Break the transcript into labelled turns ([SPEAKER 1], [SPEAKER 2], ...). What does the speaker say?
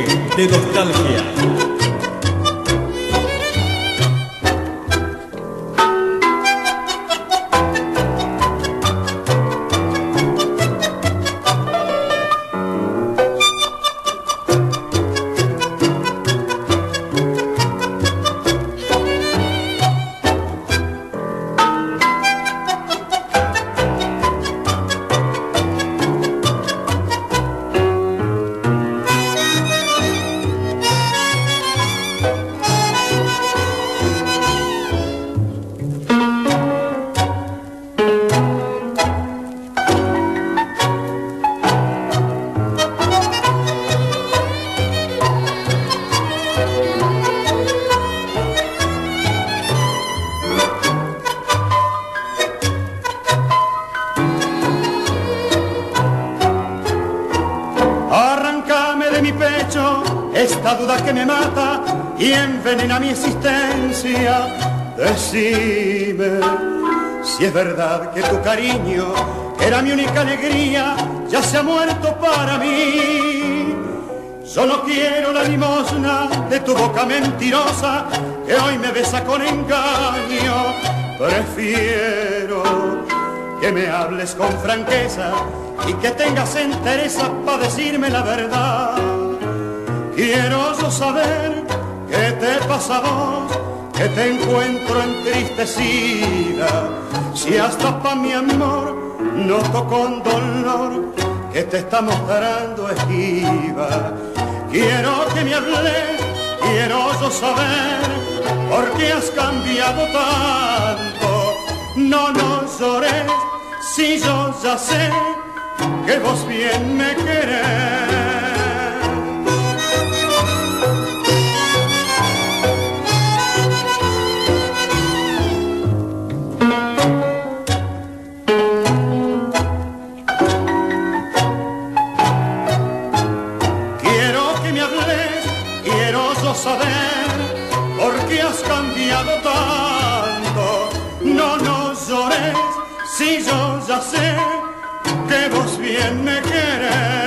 [SPEAKER 1] de nostalgia.
[SPEAKER 2] Esta duda que me mata y envenena mi existencia. Decime si es verdad que tu cariño, que era mi única alegría, ya se ha muerto para mí. Solo quiero la limosna de tu boca mentirosa, que hoy me besa con engaño. Prefiero que me hables con franqueza y que tengas entereza para decirme la verdad. Quiero yo saber qué te pasa a vos, que te encuentro entristecida. Si hasta pa' mi amor noto con dolor que te está mostrando esquiva. Quiero que me hables, quiero yo saber por qué has cambiado tanto. No llores si yo ya sé que vos bien me querés. Saber por qué has cambiado tanto. No llores si yo ya sé que vos bien me querés.